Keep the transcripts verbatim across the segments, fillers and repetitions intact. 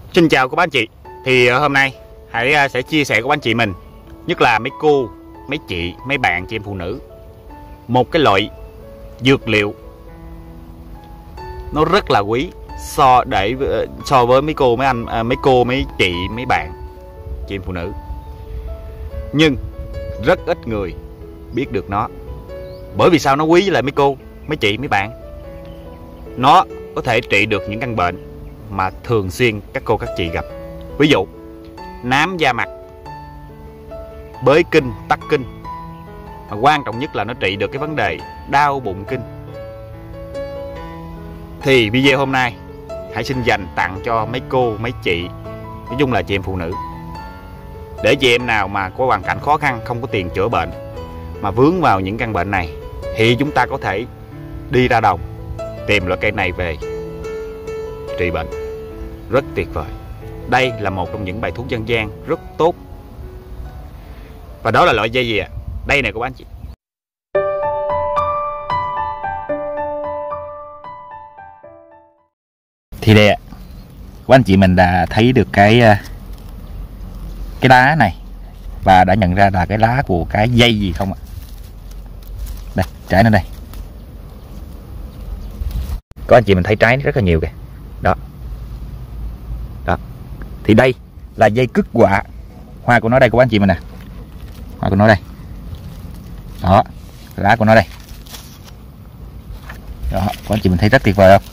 Xin chào các anh chị. Thì hôm nay Hải sẽ chia sẻ của anh chị mình, nhất là mấy cô, mấy chị, mấy bạn chị em phụ nữ, một cái loại dược liệu nó rất là quý so để so với mấy cô mấy anh à, mấy cô mấy chị mấy bạn chị em phụ nữ, nhưng rất ít người biết được nó. Bởi vì sao nó quý với lại mấy cô mấy chị mấy bạn? Nó có thể trị được những căn bệnh mà thường xuyên các cô các chị gặp. Ví dụ nám da mặt, bới kinh, tắc kinh, mà quan trọng nhất là nó trị được cái vấn đề đau bụng kinh. Thì video hôm nay hãy xin dành tặng cho mấy cô mấy chị, nói chung là chị em phụ nữ, để chị em nào mà có hoàn cảnh khó khăn, không có tiền chữa bệnh mà vướng vào những căn bệnh này, thì chúng ta có thể đi ra đồng tìm loại cây này về trị bệnh. Rất tuyệt vời. Đây là một trong những bài thuốc dân gian rất tốt. Và đó là loại dây gì ạ? À? Đây này các anh chị. Thì đây ạ, các anh chị mình đã thấy được cái cái lá này và đã nhận ra là cái lá của cái dây gì không ạ? Đây, trái nó đây. Có anh chị mình thấy trái rất là nhiều kìa. Đó. Đó. Thì đây là dây cứt quạ. Hoa của nó đây của anh chị mình nè. Hoa của nó đây. Đó, lá của nó đây. Đó, các anh chị mình thấy rất tuyệt vời không?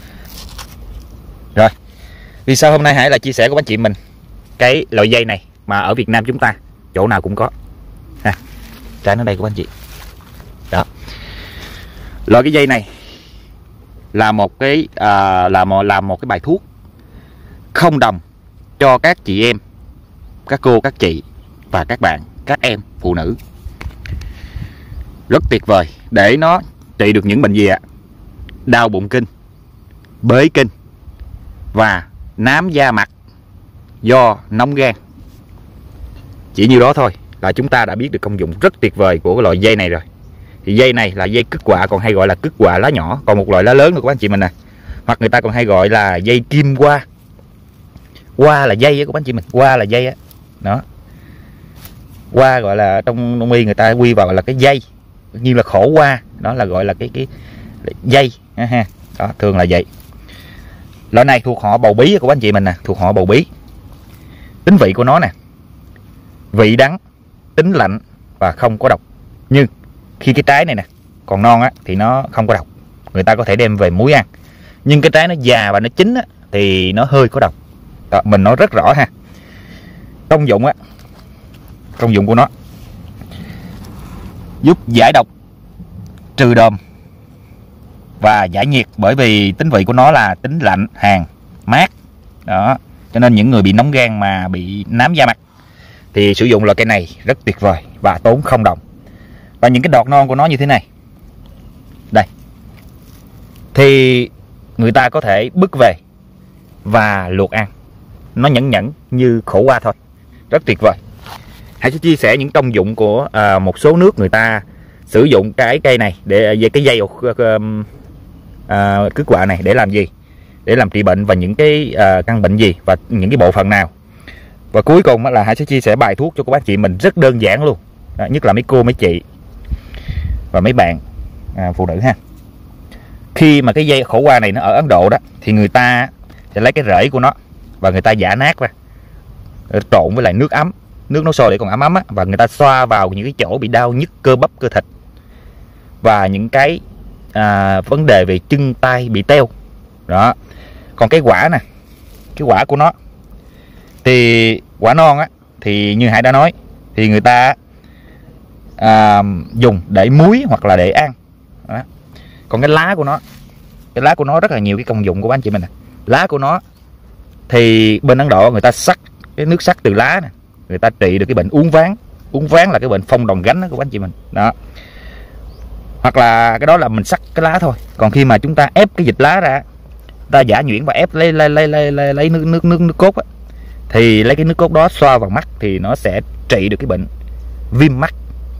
Rồi, vì sao hôm nay Hải lại chia sẻ của anh chị mình cái loại dây này mà ở Việt Nam chúng ta chỗ nào cũng có ha. Trái nó đây của anh chị. Đó, loại cái dây này là một cái à, là một là một cái bài thuốc không đồng cho các chị em, các cô, các chị và các bạn, các em phụ nữ. Rất tuyệt vời để nó trị được những bệnh gì ạ? Đau bụng kinh, bới kinh và nám da mặt do nóng gan. Chỉ nhiêu đó thôi là chúng ta đã biết được công dụng rất tuyệt vời của cái loại dây này rồi. Thì dây này là dây cứt quạ, còn hay gọi là cứt quạ lá nhỏ. Còn một loại lá lớn nữa của anh chị mình nè, hoặc người ta còn hay gọi là dây kim hoa. Hoa là dây á của anh chị mình, hoa là dây á. Đó, hoa gọi là trong đông y người ta quy vào là cái dây, như là khổ hoa, đó là gọi là cái cái dây ha. Đó, thường là vậy. Loại này thuộc họ bầu bí của anh chị mình nè, thuộc họ bầu bí. Tính vị của nó nè, vị đắng, tính lạnh và không có độc. Nhưng khi cái trái này nè còn non á thì nó không có độc, người ta có thể đem về muối ăn. Nhưng cái trái nó già và nó chín á thì nó hơi có độc. Đó, mình nói rất rõ ha. Công dụng á, công dụng của nó giúp giải độc, trừ đờm và giải nhiệt. Bởi vì tính vị của nó là tính lạnh, hàn, mát. Đó, cho nên những người bị nóng gan mà bị nám da mặt thì sử dụng loại cây này rất tuyệt vời và tốn không đồng. Và những cái đọt non của nó như thế này đây thì người ta có thể bứt về và luộc ăn, nó nhẫn nhẫn như khổ qua thôi. Rất tuyệt vời. Hãy sẽ chia sẻ những công dụng của à, một số nước người ta sử dụng cái cây này để về cái dây à, cứt quạ này để làm gì, để làm trị bệnh và những cái à, căn bệnh gì và những cái bộ phận nào. Và cuối cùng là Hải sẽ chia sẻ bài thuốc cho các bác chị mình rất đơn giản luôn. Đó, nhất là mấy cô mấy chị và mấy bạn à, phụ nữ ha. Khi mà cái dây khổ qua này nó ở Ấn Độ đó thì người ta sẽ lấy cái rễ của nó và người ta giã nát ra, trộn với lại nước ấm, nước nấu sôi để còn ấm ấm á, và người ta xoa vào những cái chỗ bị đau nhức cơ bắp cơ thịt và những cái à, vấn đề về chân tay bị teo. Đó. Còn cái quả nè, cái quả của nó thì quả non á thì như Hải đã nói thì người ta à, dùng để muối hoặc là để ăn. Đó. Còn cái lá của nó, cái lá của nó rất là nhiều cái công dụng của anh chị mình nè. Lá của nó thì bên Ấn Độ người ta sắc cái nước sắc từ lá nè, người ta trị được cái bệnh uốn ván. Uốn ván là cái bệnh phong đòn gánh đó của anh chị mình. Đó. Hoặc là cái đó là mình sắc cái lá thôi. Còn khi mà chúng ta ép cái dịch lá ra, ta giả nhuyễn và ép lấy lấy lấy lấy, lấy, lấy nước nước nước nước cốt á, thì lấy cái nước cốt đó xoa vào mắt thì nó sẽ trị được cái bệnh viêm mắt,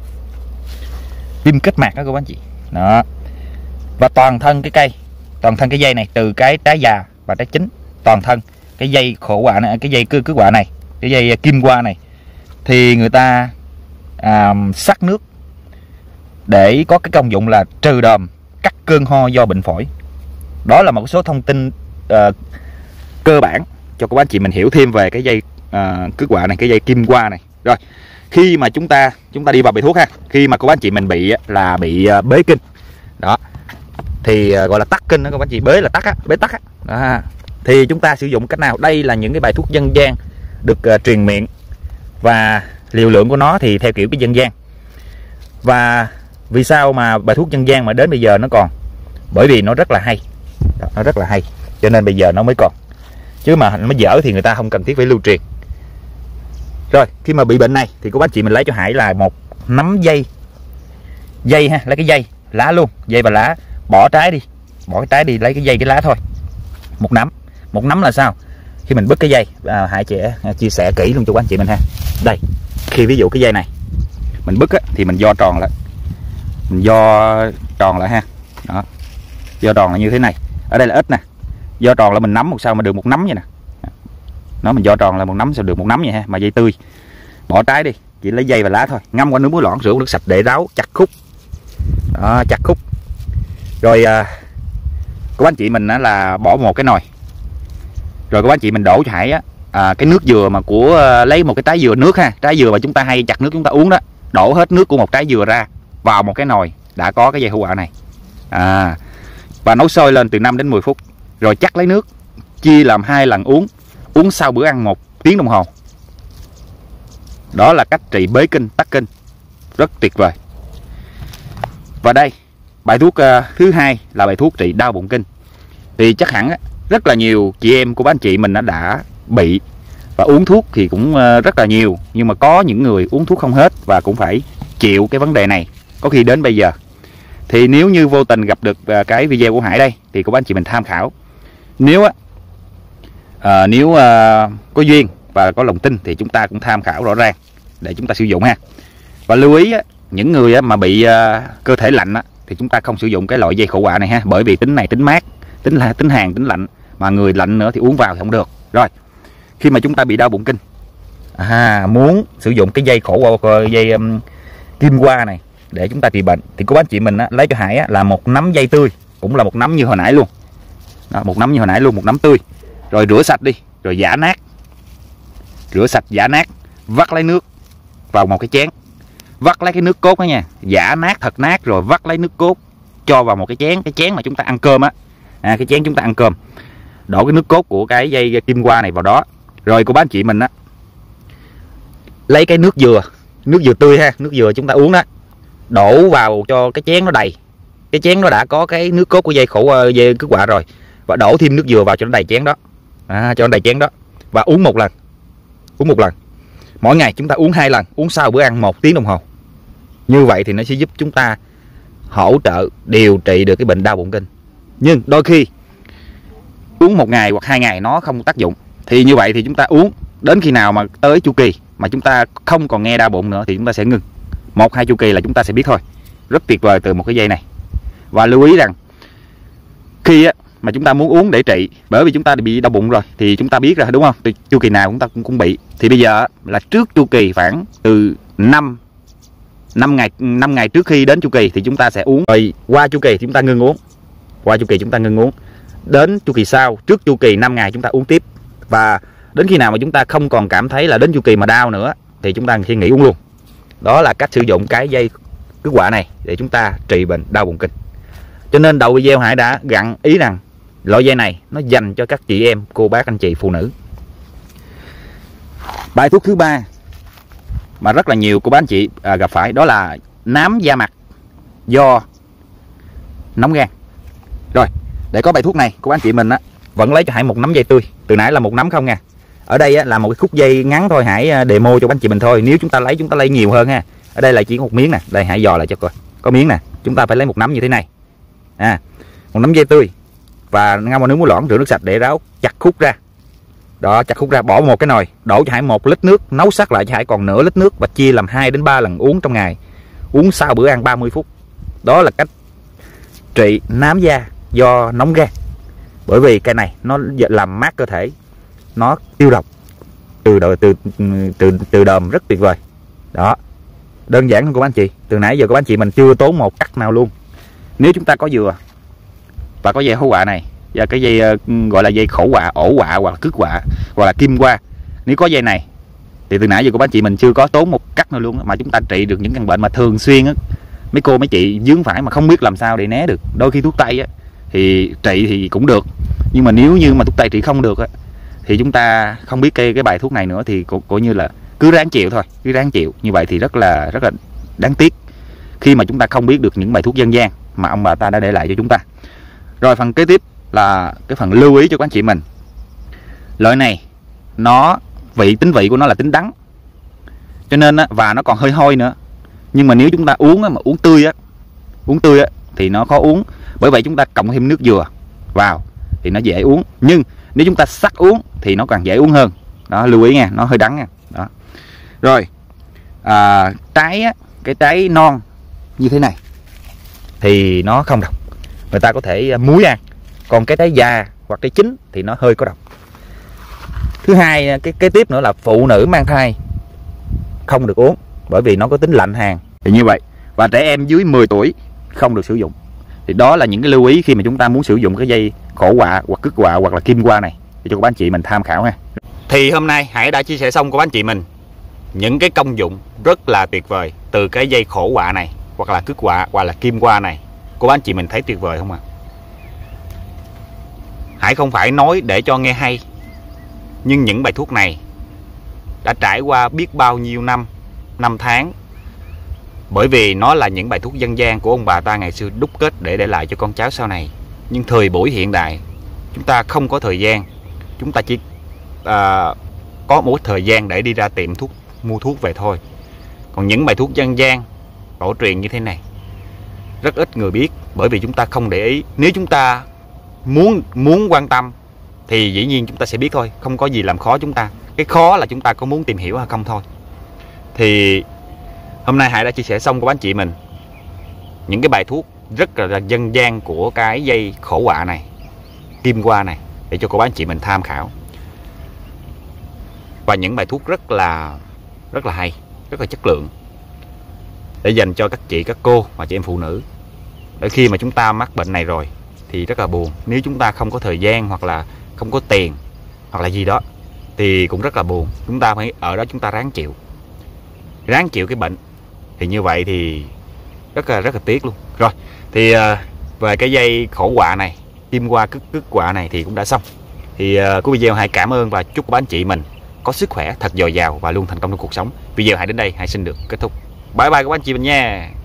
viêm kết mạc đó các anh chị. Đó. Và toàn thân cái cây, toàn thân cái dây này, từ cái trái già và trái chín, toàn thân cái dây khổ quạ này, cái dây cứ cứ quạ này, cái dây kim qua này, thì người ta à, sắc nước để có cái công dụng là trừ đờm, cắt cơn ho do bệnh phổi. Đó là một số thông tin uh, cơ bản cho các bác chị mình hiểu thêm về cái dây uh, cứ quạ này, cái dây kim qua này. Rồi khi mà chúng ta chúng ta đi vào bài thuốc ha, khi mà các bác chị mình bị là bị uh, bế kinh đó, thì uh, gọi là tắc kinh đó các bác chị, bế là tắc á, bế tắc á đó. Thì chúng ta sử dụng cách nào? Đây là những cái bài thuốc dân gian được uh, truyền miệng, và liều lượng của nó thì theo kiểu cái dân gian. Và vì sao mà bài thuốc dân gian mà đến bây giờ nó còn? Bởi vì nó rất là hay, nó rất là hay, cho nên bây giờ nó mới còn. Chứ mà nó dở thì người ta không cần thiết phải lưu truyền. Rồi khi mà bị bệnh này thì cô bác chị mình lấy cho Hải là một nắm dây, dây ha, lấy cái dây lá luôn, dây và lá, bỏ trái đi, bỏ cái trái đi, lấy cái dây cái lá thôi, một nắm. Một nắm là sao? Khi mình bứt cái dây, à, Hải sẽ chia sẻ kỹ luôn cho các anh chị mình ha. Đây, khi ví dụ cái dây này mình bứt á, thì mình do tròn lại, mình do tròn lại ha, đó, do tròn là như thế này. Ở đây là ít nè, do tròn là mình nắm một sao mà được một nắm vậy nè. Nó mình do tròn là một nắm sao được một nắm vậy ha. Mà dây tươi bỏ trái đi, chỉ lấy dây và lá thôi, ngâm qua nước muối loãng, rửa nước sạch để ráo chặt khúc đó, chặt khúc. Rồi à, các anh chị mình á, là bỏ một cái nồi, rồi các anh chị mình đổ cho Hải á, à, cái nước dừa mà của à, lấy một cái trái dừa nước ha, trái dừa mà chúng ta hay chặt nước chúng ta uống đó, đổ hết nước của một trái dừa ra vào một cái nồi đã có cái dây hữu quạ này, à, và nấu sôi lên từ năm đến mười phút, rồi chắc lấy nước chia làm hai lần uống, uống sau bữa ăn một tiếng đồng hồ. Đó là cách trị bế kinh, tắc kinh rất tuyệt vời. Và đây bài thuốc uh, thứ hai là bài thuốc trị đau bụng kinh. Thì chắc hẳn uh, rất là nhiều chị em của bác anh chị mình đã, đã bị và uống thuốc thì cũng uh, rất là nhiều, nhưng mà có những người uống thuốc không hết và cũng phải chịu cái vấn đề này có khi đến bây giờ. Thì nếu như vô tình gặp được uh, cái video của Hải đây thì của bác anh chị mình tham khảo. Nếu uh, nếu uh, có duyên và có lòng tin thì chúng ta cũng tham khảo rõ ràng để chúng ta sử dụng ha. Và lưu ý uh, những người uh, mà bị uh, cơ thể lạnh uh, thì chúng ta không sử dụng cái loại dây khổ quạ này ha, bởi vì tính này tính mát, tính là tính hàn, tính lạnh, mà người lạnh nữa thì uống vào thì không được. Rồi khi mà chúng ta bị đau bụng kinh, à, muốn sử dụng cái dây khổ quạ, dây um, kim qua này để chúng ta trị bệnh thì cô bác chị mình á, lấy cho Hải á, là một nắm dây tươi, cũng là một nắm như hồi nãy luôn đó, một nắm như hồi nãy luôn, một nắm tươi, rồi rửa sạch đi, rồi giã nát, rửa sạch giã nát, vắt lấy nước vào một cái chén, vắt lấy cái nước cốt đó nha, giã nát thật nát, rồi vắt lấy nước cốt cho vào một cái chén, cái chén mà chúng ta ăn cơm á, à, cái chén chúng ta ăn cơm, đổ cái nước cốt của cái dây kim qua này vào đó. Rồi cô bác chị mình á, lấy cái nước dừa, nước dừa tươi ha, nước dừa chúng ta uống đó, đổ vào cho cái chén nó đầy, cái chén nó đã có cái nước cốt của dây khổ dây cứ quạ rồi, và đổ thêm nước dừa vào cho nó đầy chén đó, à, cho nó đầy chén đó, và uống một lần, uống một lần mỗi ngày. Chúng ta uống hai lần, uống sau bữa ăn một tiếng đồng hồ. Như vậy thì nó sẽ giúp chúng ta hỗ trợ điều trị được cái bệnh đau bụng kinh. Nhưng đôi khi uống một ngày hoặc hai ngày nó không tác dụng, thì như vậy thì chúng ta uống đến khi nào mà tới chu kỳ mà chúng ta không còn nghe đau bụng nữa thì chúng ta sẽ ngừng. Một hai chu kỳ là chúng ta sẽ biết thôi. Rất tuyệt vời từ một cái dây này. Và lưu ý rằng khi á, mà chúng ta muốn uống để trị, bởi vì chúng ta bị đau bụng rồi thì chúng ta biết rồi đúng không, từ chu kỳ nào chúng ta cũng, cũng bị, thì bây giờ là trước chu kỳ khoảng từ năm năm ngày năm ngày trước khi đến chu kỳ thì chúng ta sẽ uống, rồi qua chu kỳ thì chúng ta ngưng uống, qua chu kỳ chúng ta ngưng uống, đến chu kỳ sau trước chu kỳ năm ngày chúng ta uống tiếp, và đến khi nào mà chúng ta không còn cảm thấy là đến chu kỳ mà đau nữa thì chúng ta khi nghỉ uống luôn. Đó là cách sử dụng cái dây cứ quạ này để chúng ta trị bệnh đau bụng kinh. Cho nên đầu video Hải đã gặn ý rằng loại dây này nó dành cho các chị em, cô bác, anh chị, phụ nữ. Bài thuốc thứ ba mà rất là nhiều cô bác anh chị à, gặp phải, đó là nám da mặt do nóng gan. Rồi để có bài thuốc này, cô bác anh chị mình á, vẫn lấy cho Hải một nắm dây tươi, từ nãy là một nắm không nha. Ở đây á, là một cái khúc dây ngắn thôi, Hải demo cho bác anh chị mình thôi. Nếu chúng ta lấy chúng ta lấy nhiều hơn ha. Ở đây là chỉ một miếng nè, đây Hải dò lại cho coi, có miếng nè, chúng ta phải lấy một nắm như thế này, à, một nắm dây tươi và ngâm vào nước muối loãng, rửa nước sạch để ráo chặt khúc ra. Đó, chặt khúc ra, bỏ một cái nồi, đổ cho Hải một lít nước, nấu sắc lại cho Hải còn nửa lít nước và chia làm hai đến ba lần uống trong ngày, uống sau bữa ăn ba mươi phút. Đó là cách trị nám da do nóng gan. Bởi vì cái này nó làm mát cơ thể, nó tiêu độc từ từ từ từ, từ đờm, rất tuyệt vời. Đó, đơn giản hơn cô bác anh chị. Từ nãy giờ cô bác anh chị mình chưa tốn một cắt nào luôn. Nếu chúng ta có dừa và có dây hố quạ này và cái dây uh, gọi là dây khổ quạ, ổ quạ hoặc là cứt quạ hoặc là kim qua, nếu có dây này thì từ nãy giờ cô bác anh chị mình chưa có tốn một cắt nào luôn, mà chúng ta trị được những căn bệnh mà thường xuyên á mấy cô mấy chị vướng phải mà không biết làm sao để né được. Đôi khi thuốc tây á thì trị thì cũng được, nhưng mà nếu như mà thuốc tây trị không được á thì chúng ta không biết cái cái bài thuốc này nữa thì cũng coi như là cứ ráng chịu thôi, cứ ráng chịu. Như vậy thì rất là rất là đáng tiếc khi mà chúng ta không biết được những bài thuốc dân gian mà ông bà ta đã để lại cho chúng ta. Rồi phần kế tiếp là cái phần lưu ý cho các anh chị mình. Loại này nó vị tính vị của nó là tính đắng, cho nên á, và nó còn hơi hôi nữa. Nhưng mà nếu chúng ta uống á, mà uống tươi á, uống tươi á thì nó khó uống. Bởi vậy chúng ta cộng thêm nước dừa vào thì nó dễ uống. Nhưng nếu chúng ta sắc uống thì nó càng dễ uống hơn. Đó, lưu ý nha, nó hơi đắng nha. Đó. Rồi à, trái á, cái trái non như thế này thì nó không độc, người ta có thể muối ăn. Còn cái trái già hoặc trái chín thì nó hơi có độc. Thứ hai, cái kế tiếp nữa là phụ nữ mang thai không được uống, bởi vì nó có tính lạnh hàn thì như vậy. Và trẻ em dưới mười tuổi không được sử dụng. Thì đó là những cái lưu ý khi mà chúng ta muốn sử dụng cái dây khổ quạ hoặc cứt quạ hoặc là kim qua này để cho các anh chị mình tham khảo ha. Thì hôm nay Hải đã chia sẻ xong của anh chị mình những cái công dụng rất là tuyệt vời từ cái dây khổ quạ này hoặc là cứt quạ hoặc là kim qua này. Cô bác anh chị mình thấy tuyệt vời không ạ? À? Hải không phải nói để cho nghe hay, nhưng những bài thuốc này đã trải qua biết bao nhiêu năm, năm tháng. Bởi vì nó là những bài thuốc dân gian của ông bà ta ngày xưa đúc kết để để lại cho con cháu sau này. Nhưng thời buổi hiện đại, chúng ta không có thời gian. Chúng ta chỉ à, có một thời gian để đi ra tiệm thuốc mua thuốc về thôi. Còn những bài thuốc dân gian cổ truyền như thế này rất ít người biết, bởi vì chúng ta không để ý. Nếu chúng ta muốn muốn quan tâm thì dĩ nhiên chúng ta sẽ biết thôi, không có gì làm khó chúng ta. Cái khó là chúng ta có muốn tìm hiểu hay không thôi. Thì hôm nay Hải đã chia sẻ xong của anh chị mình những cái bài thuốc rất là dân gian của cái dây khổ quạ này, kim qua này, để cho cô bác anh chị mình tham khảo. Và những bài thuốc rất là rất là hay, rất là chất lượng để dành cho các chị, các cô và chị em phụ nữ. Để khi mà chúng ta mắc bệnh này rồi thì rất là buồn. Nếu chúng ta không có thời gian hoặc là không có tiền hoặc là gì đó thì cũng rất là buồn. Chúng ta phải ở đó chúng ta ráng chịu, ráng chịu cái bệnh. Thì như vậy thì rất là rất là tiếc luôn. Rồi thì uh, về cái dây khổ quạ này, kim qua cứt cứt quạ này thì cũng đã xong. Thì uh, của video Hải cảm ơn và chúc các anh chị mình có sức khỏe thật dồi dào và luôn thành công trong cuộc sống. Video Hải đến đây Hải xin được kết thúc. Bye bye các anh chị mình nha.